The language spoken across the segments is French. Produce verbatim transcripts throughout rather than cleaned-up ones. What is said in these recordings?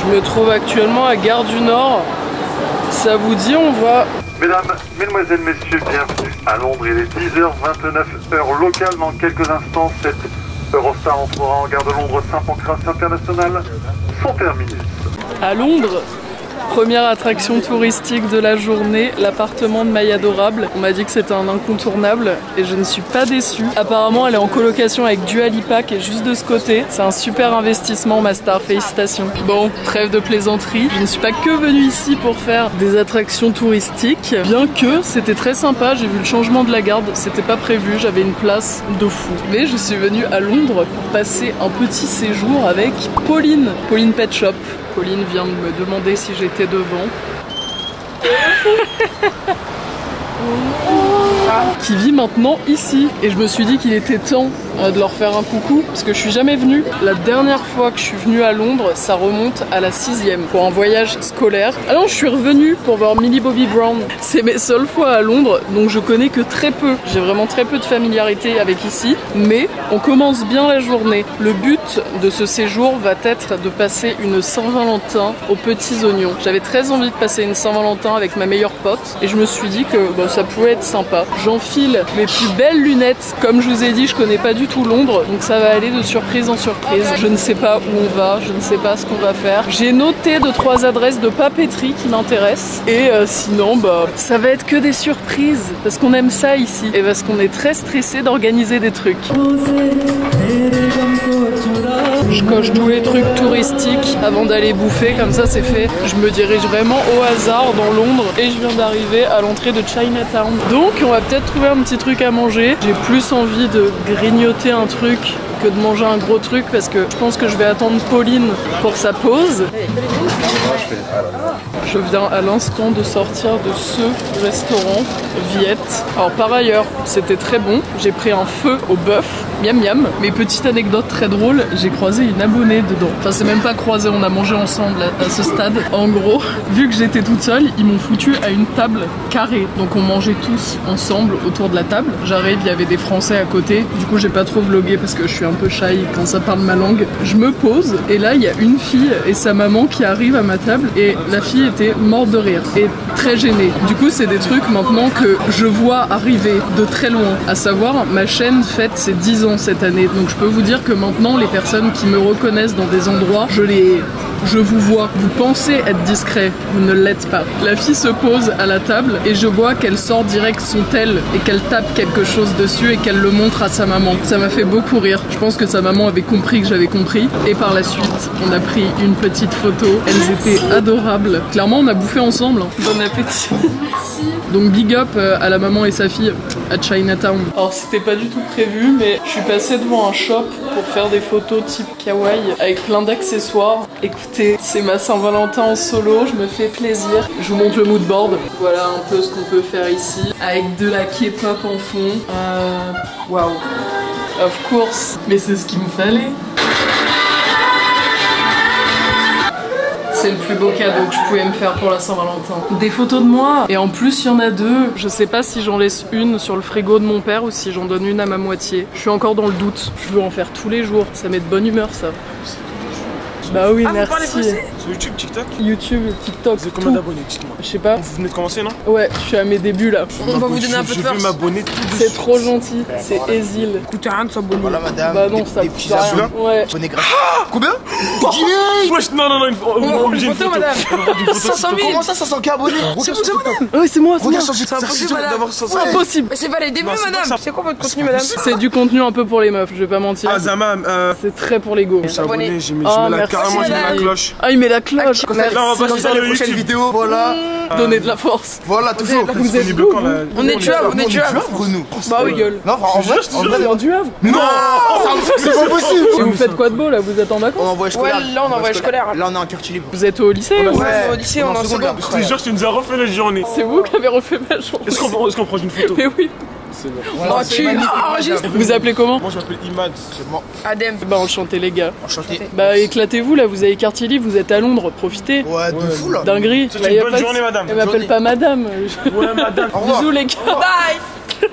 Je me trouve actuellement à Gare du Nord. Ça vous dit, on va... Mesdames, mesdemoiselles, messieurs, bienvenue à Londres. Il est dix heures vingt-neuf heure locale. Dans quelques instants, cette Eurostar entrera en gare de Londres Saint-Pancras International. Son terminus. À Londres, première attraction touristique de la journée, l'appartement de Maille Adorable. On m'a dit que c'était un incontournable et je ne suis pas déçue. Apparemment, elle est en colocation avec Dua Lipa qui est juste de ce côté. C'est un super investissement, ma star. Félicitations. Bon, trêve de plaisanterie. Je ne suis pas que venue ici pour faire des attractions touristiques, bien que c'était très sympa. J'ai vu le changement de la garde, c'était pas prévu. J'avais une place de fou. Mais je suis venue à Londres pour passer un petit séjour avec Pauline. Pauline Pet Shop. Pauline vient de me demander si j'étais devant. Qui vit maintenant ici. Et je me suis dit qu'il était temps de leur faire un coucou parce que je suis jamais venue. La dernière fois que je suis venue à Londres, ça remonte à la sixième pour un voyage scolaire. Alors je suis revenue pour voir Millie Bobby Brown. C'est mes seules fois à Londres, donc je connais que très peu. J'ai vraiment très peu de familiarité avec ici, mais on commence bien la journée. Le but de ce séjour va être de passer une Saint-Valentin aux petits oignons. J'avais très envie de passer une Saint-Valentin avec ma meilleure pote et je me suis dit que bon, ça pouvait être sympa. J'enfile mes plus belles lunettes. Comme je vous ai dit, je connais pas du tout Londres, donc ça va aller de surprise en surprise. Je ne sais pas où on va, je ne sais pas ce qu'on va faire. J'ai noté deux trois adresses de papeterie qui m'intéressent et euh, sinon bah ça va être que des surprises parce qu'on aime ça ici et parce qu'on est très stressé d'organiser des trucs. Je coche tous les trucs touristiques avant d'aller bouffer, comme ça c'est fait. Je me dirige vraiment au hasard dans Londres et je viens d'arriver à l'entrée de Chinatown. Donc on va peut-être trouver un petit truc à manger. J'ai plus envie de grignoter un truc que de manger un gros truc parce que je pense que je vais attendre Pauline pour sa pause. Je viens à l'instant de sortir de ce restaurant, Viette. Alors par ailleurs, c'était très bon. J'ai pris un feu au bœuf, miam miam. Mais petite anecdote très drôle, j'ai croisé une abonnée dedans. Enfin c'est même pas croisé, on a mangé ensemble à, à ce stade. En gros, vu que j'étais toute seule, ils m'ont foutu à une table carrée. Donc on mangeait tous ensemble autour de la table. J'arrive, il y avait des Français à côté. Du coup j'ai pas trop vlogué parce que je suis un peu shy quand ça parle ma langue. Je me pose et là il y a une fille et sa maman qui arrive à ma table et la fille était morte de rire et très gênée. Du coup c'est des trucs maintenant que je vois arriver de très loin. À savoir, ma chaîne fête ses dix ans cette année. Donc je peux vous dire que maintenant les personnes qui me reconnaissent dans des endroits, je les... je vous vois. Vous pensez être discret, vous ne l'êtes pas. La fille se pose à la table et je vois qu'elle sort direct son tel et qu'elle tape quelque chose dessus et qu'elle le montre à sa maman. Ça m'a fait beaucoup rire. Je pense que sa maman avait compris que j'avais compris et par la suite on a pris une petite photo. Elles étaient adorables. Clairement on a bouffé ensemble. Bon appétit. Merci. Donc big up à la maman et sa fille à Chinatown. Alors c'était pas du tout prévu mais je suis passée devant un shop pour faire des photos type kawaii avec plein d'accessoires. Écoutez, c'est ma Saint-Valentin en solo, je me fais plaisir. Je vous montre le mood board. Voilà un peu ce qu'on peut faire ici avec de la K-pop en fond. Euh... Waouh. Of course. Mais c'est ce qu'il me fallait. C'est le plus beau cadeau que je pouvais me faire pour la Saint-Valentin. Des photos de moi. Et en plus, il y en a deux. Je sais pas si j'en laisse une sur le frigo de mon père ou si j'en donne une à ma moitié. Je suis encore dans le doute. Je veux en faire tous les jours. Ça met de bonne humeur, ça. Bah oui, ah, merci. Sur YouTube, TikTok YouTube, TikTok. Vous avez combien d'abonnés, dites-moi? Je sais pas. Vous venez de commencer, non? Ouais, je suis à mes débuts là. On va vous donner un peu de force. Je vais m'abonner tout de suite. C'est trop gentil, c'est Esil. Coûte rien de s'abonner. Voilà, madame. Bah non, des, ça des coûte petits rien. Ouais. Abonnés gratuits. Combien? Wesh, non, non, non, une photo, madame. cinq cent mille. Comment ça, cinq cent K abonnés? C'est vous, madame. Ouais, c'est moi, c'est moi. C'est impossible, madame. C'est impossible. Mais c'est pas les débuts, madame. C'est quoi votre contenu, madame? C'est du contenu un peu pour les meufs, je vais pas mentir. Ah, Zama, euh. C'est très pour les go. Je suis abonné, j'ai mis la carrément, j'ai mis la cloche. Ah, il met la cloche. Comme ça, on va passer sur les prochaines vidéos. Voilà. Donner de la force. Voilà, toujours. Vous êtes beau. On est tuables, on est tuables. nous. Bah oui, gueule. Non, en vrai, on est du Havre. Non, c'est pas possible. Et vous faites quoi de beau là? Vous êtes en vacances? On est en voyage scolaire. Ouais, là on est en voyage scolaire. Là on est en quartier libre. Vous êtes au lycée? Ouais, au lycée, on est en seconde. Je te jure, tu nous as refait la journée. C'est vous qui avez refait ma journée. Est-ce qu'on est qu'on prend une photo? Mais oui. C'est bon. Oh, tu enregistres. Vous appelez comment? Moi je m'appelle Imad. C'est bon. Adem. Bah enchanté les gars. Enchanté. Bah éclatez-vous là, vous avez quartier libre, vous êtes à Londres, profitez. Ouais, de fou là. Dinguerie. C'est une bonne journée, madame. Elle m'appelle pas madame. Ouais, madame. Bisous les gars. Bye.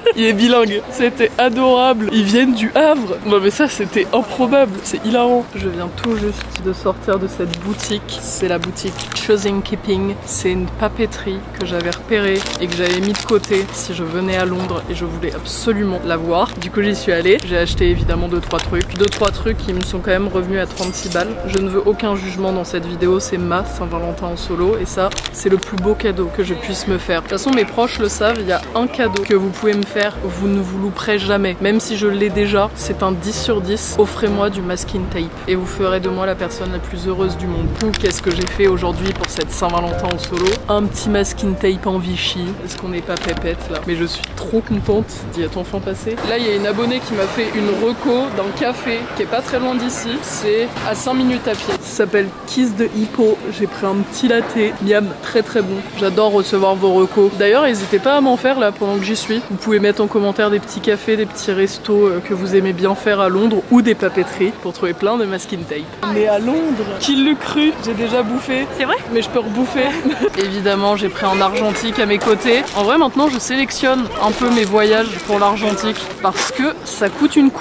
Il est bilingue. C'était adorable. Ils viennent du Havre. Non mais ça c'était improbable. C'est hilarant. Je viens tout juste de sortir de cette boutique. C'est la boutique Choosing Keeping. C'est une papeterie que j'avais repérée et que j'avais mis de côté si je venais à Londres et je voulais absolument la voir. Du coup j'y suis allée. J'ai acheté évidemment deux trois trucs. deux trois trucs qui me sont quand même revenus à trente-six balles. Je ne veux aucun jugement dans cette vidéo. C'est ma Saint-Valentin en solo et ça c'est le plus beau cadeau que je puisse me faire. De toute façon mes proches le savent, il y a un cadeau que vous pouvez me faire, vous ne vous louperez jamais. Même si je l'ai déjà, c'est un dix sur dix. Offrez-moi du masking tape et vous ferez de moi la personne la plus heureuse du monde. Ou qu'est-ce que j'ai fait aujourd'hui pour cette Saint-Valentin en solo? Un petit masking tape en Vichy. Est-ce qu'on n'est pas pépette là? Mais je suis trop contente d'y être enfin passée. Là il y a une abonnée qui m'a fait une reco d'un café qui est pas très loin d'ici. C'est à cinq minutes à pied. Ça s'appelle Kiss de Hippo. J'ai pris un petit latte. Miam, très très bon. J'adore recevoir vos recos. D'ailleurs n'hésitez pas à m'en faire là pendant que j'y suis. Vous pouvez mettre en commentaire des petits cafés, des petits restos euh, que vous aimez bien faire à Londres ou des papeteries pour trouver plein de masking tape. Mais à Londres, qui l'eût cru? J'ai déjà bouffé. C'est vrai? Mais je peux rebouffer. Évidemment, j'ai pris un argentique à mes côtés. En vrai, maintenant, je sélectionne un peu mes voyages pour l'argentique parce que ça coûte une couille.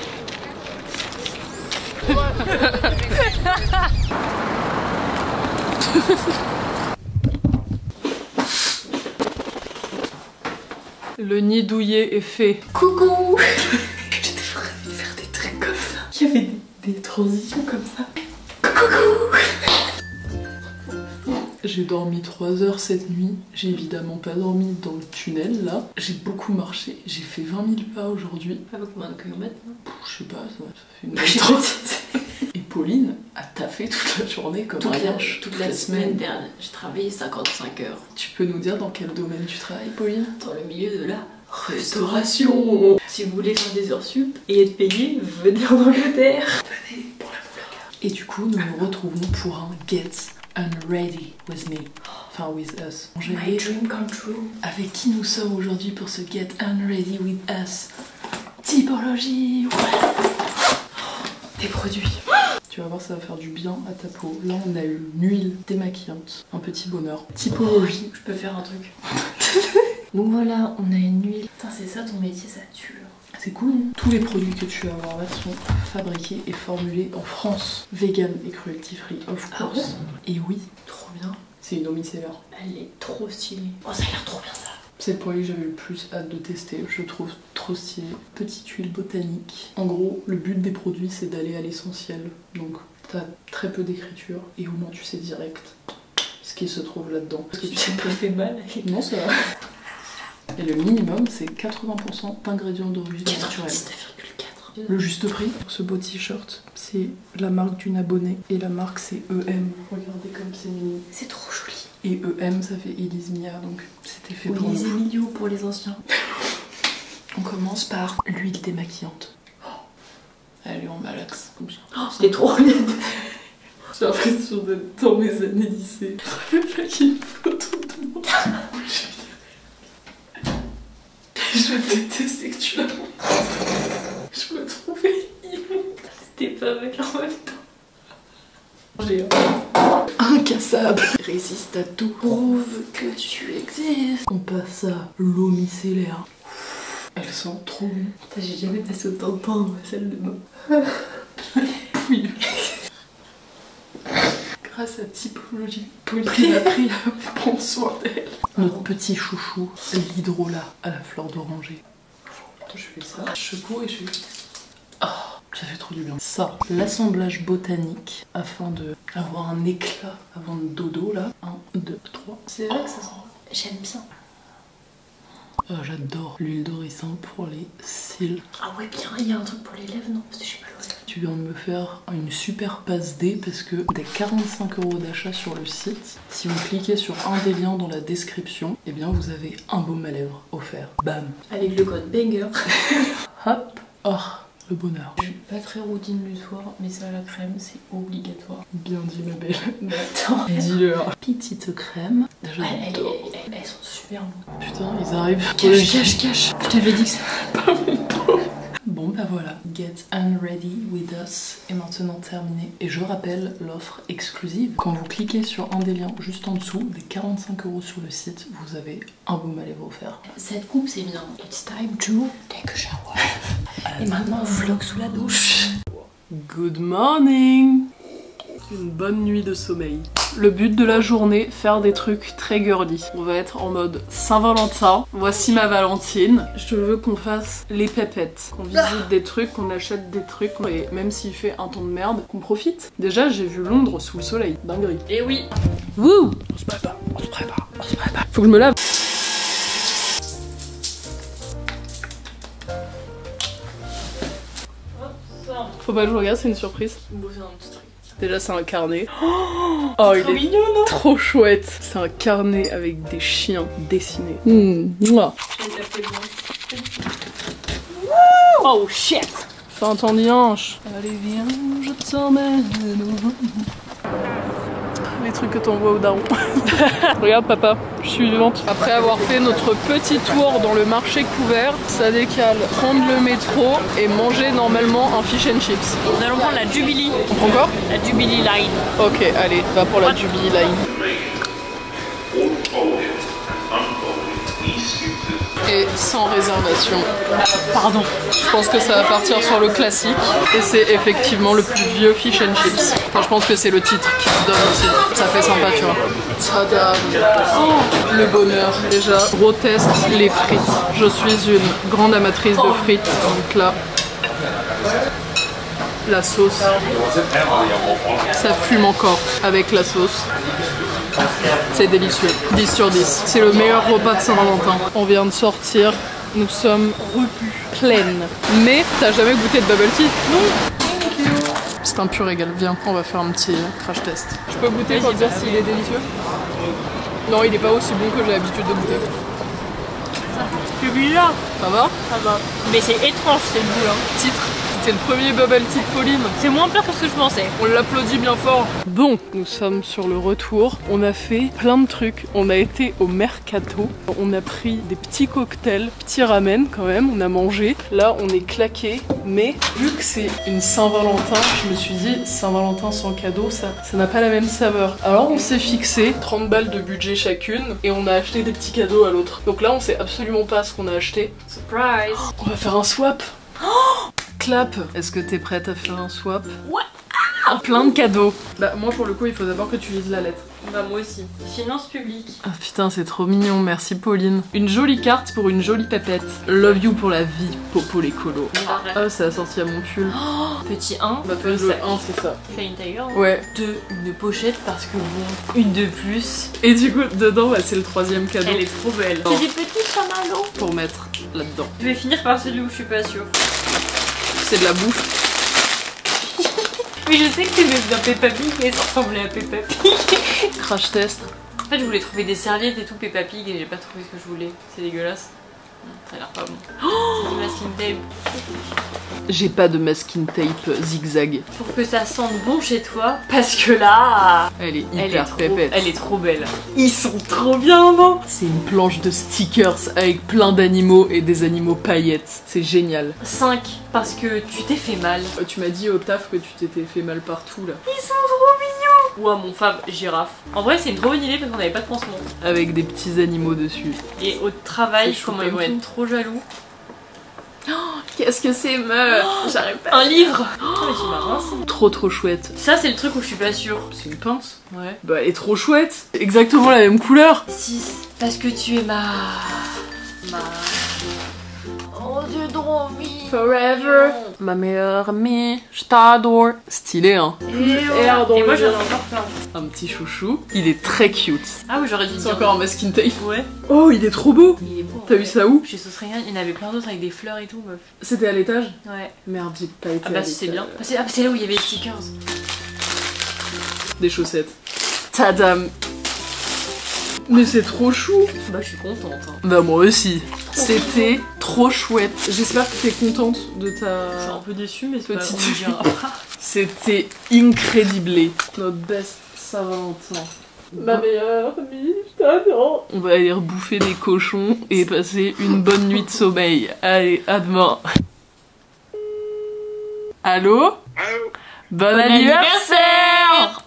Le nid douillet est fait. Coucou. Je devrais faire des trucs comme ça. Il y avait des, des transitions comme ça. Coucou. J'ai dormi trois heures cette nuit. J'ai évidemment pas dormi dans le tunnel là. J'ai beaucoup marché. J'ai fait vingt mille pas aujourd'hui. Avec combien de kilomètres? Je sais pas, ça, ça fait une trente. Et Pauline a taffé toute la journée comme toute un la, lâche. toute la semaine dernière. J'ai travaillé cinquante-cinq heures. Tu peux nous dire dans quel domaine tu travailles, Pauline? Dans le milieu de la restauration. Si vous voulez faire des heures sup et être payé, venez en Angleterre. Venez pour la boulot. Et du coup, nous nous retrouvons pour un Get Unready with me. Enfin, with us. My dream come true. Avec qui nous sommes aujourd'hui pour ce Get Unready with us? Typologie. Ouais. Des produits. Tu vas voir, ça va faire du bien à ta peau. Là, on a eu une huile démaquillante. Un petit bonheur. Typologie. Je peux faire un truc. Donc voilà, on a une huile. Putain, c'est ça ton métier, ça tue. C'est cool. Hein. Tous les produits que tu vas avoir là sont fabriqués et formulés en France. Vegan et cruelty free, of course. Ah ouais. Et oui, trop bien. C'est une homicide. Elle est trop stylée. Oh, ça a l'air trop bien ça. C'est le produit que j'avais le plus hâte de tester, je trouve trop stylé. Petite huile botanique. En gros, le but des produits, c'est d'aller à l'essentiel. Donc, t'as très peu d'écriture et au moins tu sais direct ce qui se trouve là-dedans. Parce que tu sais pas fait mal. Non, ça va. Et le minimum, c'est quatre-vingts pour cent d'ingrédients d'origine naturelle. quatre-vingt-dix-neuf virgule quatre. Le juste prix pour ce beau t-shirt, c'est la marque d'une abonnée et la marque c'est E M. Regardez comme c'est mignon. C'est trop joli. Et E M ça fait Elise Mia, donc c'était fait pour les nous. Emilio pour les anciens. On commence par l'huile démaquillante. Oh. Allez, on malaxe comme ça. Oh, c'était trop laid. J'ai l'impression d'être dans mes années lycée. Je vais faire une photo de moi. Je déteste que tu la montres. Je me trouvais immonde. C'était pas avec en même temps. J'ai incassable. Résiste à tout. Prouve que tu existes. On passe à l'eau micellaire. Elle sent trop bon. J'ai jamais passé autant de temps dans ma salle de bain. Oui. Grâce à Typologie, Pauline a appris à prendre soin d'elle. Notre petit chouchou, l'hydrolat à la fleur d'oranger. Je fais ça, je secoue et je fais... Oh, ça fait trop du bien. Ça, l'assemblage botanique afin de avoir un éclat avant le dodo là. un, deux, trois. C'est vrai que ça sent. J'aime bien. Oh, j'adore l'huile d'oricin pour les cils. Ah ouais, bien, il y a un truc pour les lèvres, non? Parce que j'ai pas l'oreille. Tu viens de me faire une super passe D parce que des quarante-cinq euros d'achat sur le site, si vous cliquez sur un des liens dans la description, eh bien vous avez un baume à lèvres offert. Bam. Avec le code BANGER. Hop. Oh, le bonheur. Je suis pas très routine du soir, mais ça à la crème, c'est obligatoire. Bien dit ma belle. Mais attends. Dis-leur. Petite crème. Elles, elles, elles, elles sont super bonnes. Putain, ils arrivent. Cache, cache, cache. Je t'avais dit que ça. Bon bah bah voilà, Get Unready With Us est maintenant terminé. Et je rappelle l'offre exclusive. Quand vous cliquez sur un des liens juste en dessous, des quarante-cinq euros sur le site, vous avez un baume à lèvres offert. Cette coupe c'est bien. It's time to take a shower. Et maintenant vlog sous la douche. Good morning! Une bonne nuit de sommeil. Le but de la journée, faire des trucs très girly. On va être en mode Saint-Valentin. Voici ma Valentine. Je veux qu'on fasse les pépettes. Qu'on visite des trucs, qu'on achète des trucs. Et même s'il fait un temps de merde, qu'on profite. Déjà, j'ai vu Londres sous le soleil. Dinguerie. Et oui. Wouh! On se prépare, on se prépare, on se prépare. Faut que je me lave. Faut pas que je regarde, c'est une surprise. Déjà c'est un carnet. Oh il est mignon, non? Trop chouette. C'est un carnet avec des chiens dessinés. Mmh. Oh shit. Fais un temps dianche. Allez viens, je t'emmène. Les trucs que t'envoies au daron. Regarde papa, je suis vivante. Après avoir fait notre petit tour dans le marché couvert, ça décale prendre le métro et manger normalement un fish and chips. Nous allons prendre la Jubilee. Encore? La Jubilee Line. Ok, allez, va pour la Jubilee Line. Et sans réservation. Pardon. Je pense que ça va partir sur le classique. Et c'est effectivement le plus vieux fish and chips. Enfin, je pense que c'est le titre qui se donne aussi. Ça fait sympa, tu vois. Tada. Oh, le bonheur. Déjà, gros test, les frites. Je suis une grande amatrice de frites. Donc là, la sauce. Ça fume encore avec la sauce. C'est délicieux. dix sur dix. C'est le meilleur repas de Saint-Valentin. On vient de sortir. Nous sommes repus, pleines. Mais t'as jamais goûté de bubble tea? Non. C'est un pur régal. Viens, on va faire un petit crash test. Je peux goûter pour dire s'il est délicieux? Non, il est pas aussi bon que j'ai l'habitude de goûter. Celui-là, ça va? Ça va. Mais c'est étrange, c'est le goût là. Titre. C'est le premier bubble tea de Pauline. C'est moins peur que ce que je pensais. On l'applaudit bien fort. Bon, nous sommes sur le retour. On a fait plein de trucs. On a été au mercato. On a pris des petits cocktails, petits ramen quand même. On a mangé. Là, on est claqué. Mais vu que c'est une Saint-Valentin, je me suis dit Saint-Valentin sans cadeau, ça, ça n'a pas la même saveur. Alors on s'est fixé trente balles de budget chacune et on a acheté des petits cadeaux à l'autre. Donc là, on sait absolument pas ce qu'on a acheté. Surprise. On va faire un swap. Clap. Est-ce que t'es prête à faire un swap? Ouais. Ah, plein de cadeaux. Bah moi pour le coup il faut d'abord que tu lises la lettre. Bah moi aussi. Finance publique. Ah putain c'est trop mignon, merci Pauline. Une jolie carte pour une jolie pépette. Love you pour la vie, Popo les colos. Ah ça a sorti à mon pull. Oh, petit un. Bah fais le un c'est ça. Fais une tiger. Ouais. Deux, une pochette parce que bon, une de plus. Et du coup dedans bah, c'est le troisième cadeau. Elle est trop belle. Oh. C'est des petits chamallows. Pour mettre là-dedans. Je vais finir par celui où je suis pas sûre. C'est de la bouffe. Mais je sais que tu mets bien Peppa Pig et ça ressemblait à Peppa Pig. Crash test. En fait je voulais trouver des serviettes et tout Peppa Pig et j'ai pas trouvé ce que je voulais. C'est dégueulasse. Ça a l'air pas bon. Oh, c'est du masking tape. J'ai pas de masking tape zigzag. Pour que ça sente bon chez toi, parce que là... Elle est hyper elle est trop, pépette. Elle est trop belle. Ils sont trop bien, non? C'est une planche de stickers avec plein d'animaux et des animaux paillettes. C'est génial. cinq, parce que tu t'es fait mal. Euh, tu m'as dit au taf que tu t'étais fait mal partout là. Ils sont trop mignons. Ouah, mon fave, girafe. En vrai, c'est une trop bonne idée parce qu'on avait pas de pansement. Avec des petits animaux dessus. Et au travail, C'est comment chou ils vont comme être trop jaloux. Oh, qu'est-ce que c'est meuf? J'arrive pas. Un livre. Oh, mais tu m'as rincé. Trop trop chouette. Ça, c'est le truc où je suis pas sûre. C'est une pince. Ouais. Bah elle est trop chouette. Exactement la même couleur. six, parce que tu es ma... Ma... Oh, Dieu de Romy. Forever. Ma meilleure amie, je t'adore. Stylé hein. Et, oh. Et moi, j'en ai encore plein. Un petit chouchou. Il est très cute. Ah oui, j'aurais dû dire. C'est encore un masking tape. Ouais. Oh, il est trop beau. Il est beau. T'as vu ça où? Chez Sauce Régal, il y en avait plein d'autres avec des fleurs et tout, meuf. C'était à l'étage? Ouais. Merde, j'ai pas été Ah à bah si c'est bien. Ah, c'est ah, là où il y avait les stickers. Des chaussettes. Tadam. Mais c'est trop chou. Bah je suis contente. Hein. Bah moi aussi. C'était trop chouette. J'espère que t'es contente de Je suis un ta peu déçue, mais c'est pas petite on dira pas. C'était incredible. Notre best Saint-Valentin. Ma meilleure amie, je t'adore. On va aller rebouffer des cochons et passer une bonne nuit de sommeil. Allez, à demain. Allô? Allô? Bon, Bon anniversaire!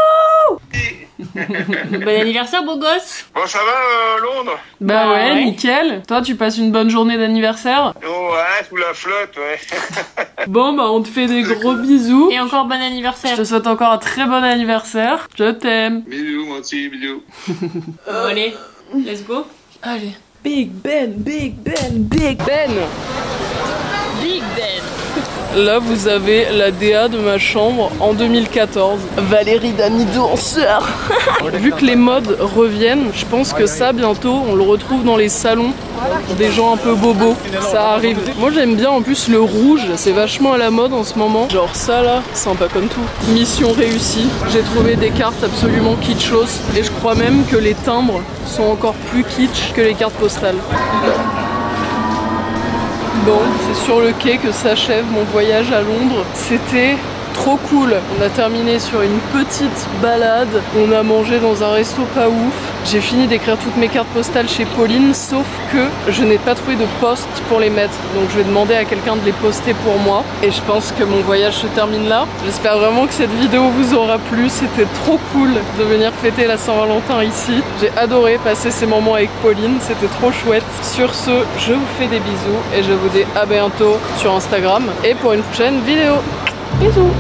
Bon anniversaire, beau gosse. Bon, ça va, euh, Londres? Bah Bah ouais, ouais. nickel. Toi, tu passes une bonne journée d'anniversaire? Oh, ouais, sous la flotte, ouais. Bon, bah on te fait des gros bisous. Et encore bon Je anniversaire. te souhaite encore un très bon anniversaire. Je t'aime. Bisous, moi aussi, bisous. Bon, allez, let's go. Allez. Big Ben, Big Ben, Big Ben. Big Ben. Là, vous avez la D A de ma chambre en deux mille quatorze. Valérie Dami danseur. Vu que les modes reviennent, je pense que ça, bientôt, on le retrouve dans les salons des gens un peu bobos. Ça arrive. Moi, j'aime bien en plus le rouge. C'est vachement à la mode en ce moment. Genre ça, là, sympa comme tout. Mission réussie. J'ai trouvé des cartes absolument kitschos. Et je crois même que les timbres sont encore plus kitsch que les cartes postales. Bon, c'est sur le quai que s'achève mon voyage à Londres. C'était trop cool. On a terminé sur une petite balade. On a mangé dans un resto pas ouf. J'ai fini d'écrire toutes mes cartes postales chez Pauline, sauf que je n'ai pas trouvé de poste pour les mettre. Donc je vais demander à quelqu'un de les poster pour moi. Et je pense que mon voyage se termine là. J'espère vraiment que cette vidéo vous aura plu. C'était trop cool de venir fêter la Saint-Valentin ici. J'ai adoré passer ces moments avec Pauline. C'était trop chouette. Sur ce, je vous fais des bisous et je vous dis à bientôt sur Instagram et pour une prochaine vidéo. Bisous.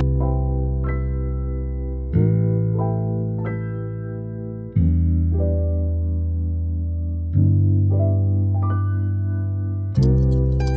Thank you.